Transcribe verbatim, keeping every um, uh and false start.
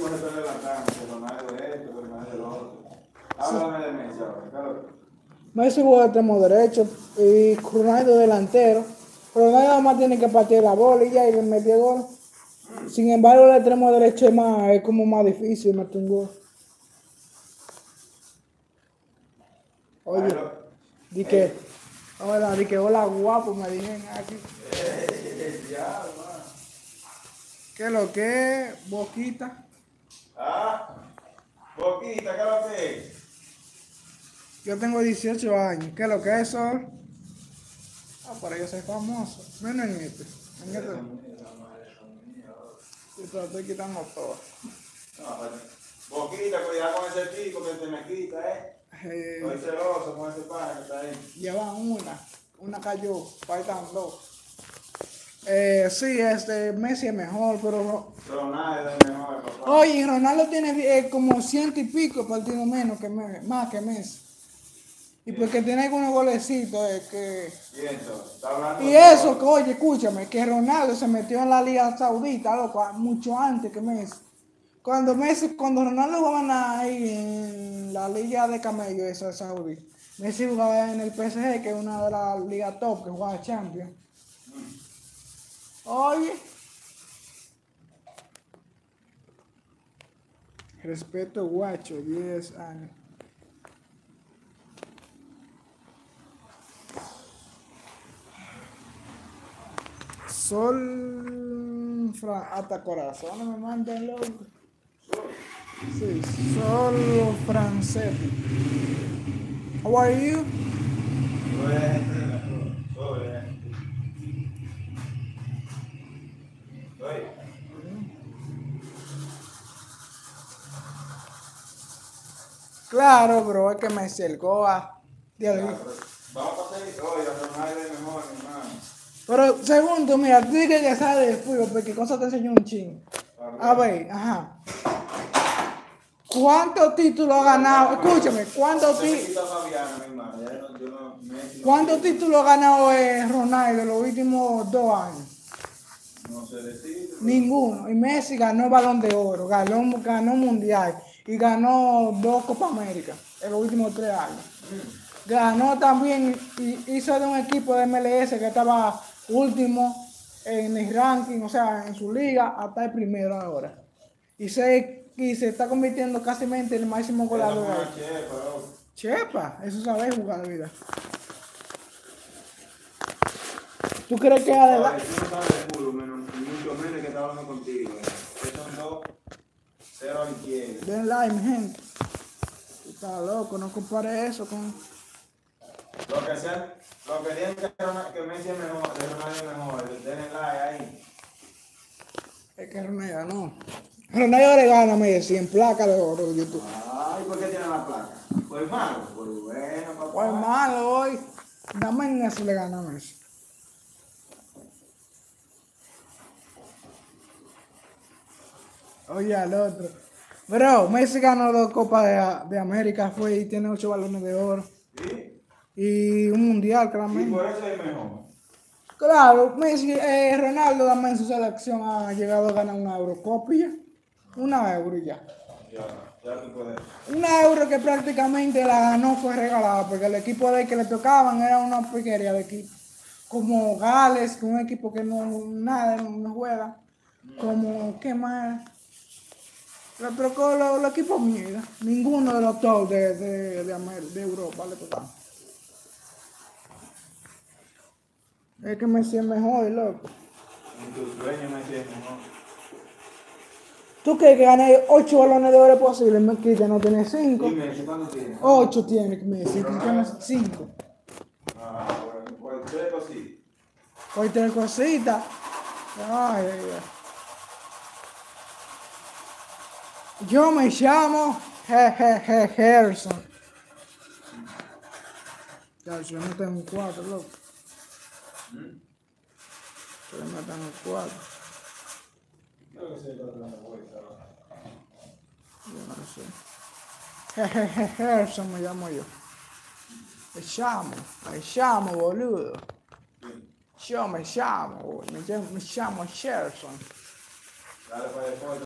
mismo se está relatando, que Ronaldo es esto, que Ronaldo es lo otro. Háblame de Messi ahora, claro. Messi juega de extremo derecho y Ronaldo delantero. Ronaldo nada más tiene que partir la bola y ya y le metió gol. Sin embargo, el extremo derecho es, más, es como más difícil meter un gol. Oye, di que, hola, di que hola guapo, me dijeron aquí. Ya, hermano. ¿Qué es lo que es? Boquita. Ah, Boquita, ¿qué es lo que es? Yo tengo dieciocho años. ¿Qué es lo que es eso? Ah, para yo soy famoso. Menos en este. En este. Yo te lo estoy quitando todo. No, pues, Boquita, cuidado con ese pico que se me quita, ¿eh? Eh, Estoy celoso con ese pana que está ahí. Llevan una. Una cayó. Faltan dos. Eh, sí, este, Messi es mejor, pero no. Ronaldo es mejor, papá. Oye, Ronaldo tiene eh, como ciento y pico partidos menos que me- más que Messi. Y porque tiene algunos golecitos eh, que... Y entonces, está hablando Y de eso, que, todo. oye, escúchame, que Ronaldo se metió en la Liga Saudita, loco, mucho antes que Messi. Cuando Messi, cuando Ronaldo jugaba ahí en la Liga de Camello, esa de Saudí, Messi jugaba en el P S G, que es una de las ligas top, que jugaba Champions. Oye, respeto guacho, diez años. Sol fra- hasta corazones me mandan loco. Sí, solo francés. How are you? Claro, bro, es que me acercó a... Dios mío. Vamos a hacer, oye, Ronaldo es mejor, hermano. Pero segundo, mira, tú dices que sabes de fútbol, porque cosa te enseñó un ching. A ver, ajá. ¿Cuántos títulos ha ganado? Escúchame, ¿cuántos, ti- ¿cuántos títulos ha ganado eh, Ronaldo en los últimos dos años? No sé decir. Ninguno. Y Messi ganó Balón de Oro, ganó, ganó Mundial y ganó dos Copa América en los últimos tres años. Ganó también y hizo de un equipo de M L S que estaba último en el ranking, o sea, en su liga, hasta el primero ahora. Y se, y se está convirtiendo casi en el máximo goleador. ahí. Chepa, eso sabe jugar, vida. ¿Tú crees que adelante? Tú no sabes de culo, menos, mucho menos que está hablando contigo. Que son dos, cero a la izquierda. Den like, mi gente. Tú estás loco, no compare eso con... Lo que sean, lo que digan que, Ronaldo- que Messi es mejor, que Ronaldo es mejor, denle like ahí. Es que Ronaldo no. Ronaldo le gana a Messi en placa de oro de YouTube. Ay, ¿por qué tiene la placa? Pues malo, pues bueno, papá. Pues malo hoy. Dame en eso le gana a Messi. Oye, al otro. Bro, Messi ganó dos Copas de, de América, fue y tiene ocho balones de oro. ¿Sí? Y un mundial, Y claramente. por eso es mejor. Claro, Messi, eh, Ronaldo también en su selección ha llegado a ganar una Eurocopia. Una euro y ya. Ya, ya tú puedes. Una euro que prácticamente la ganó fue regalada, porque el equipo de que le tocaban era una porquería de equipo. Como Gales, que un equipo que no nada, no, no juega. Como, ¿qué más? Le tocó los, los equipos mierda. Ninguno de los top de, de, de, Amer- de Europa le tocaba. Es que Messi es mejor, loco. En tu sueño Messi es mejor. ¿Tú crees que gane ocho balones de oro posible? Messi no tiene cinco. ¿Y Messi cuánto tiene? ocho tiene Messi, tú tienes cinco. Ah, bueno, pues tres cositas. Hoy tres cositas. Ay, ay, ay. Yo me llamo Jejeje Harrison. Ya, yo no tengo cuatro, loco. Yo no tengo cuatro. Creo que se está dando vuelta. Yo no sé. Jejeje Harrison me llamo yo. Me llamo, me llamo, boludo. Yo me llamo, me llamo, me llamo Harrison. Dale para después.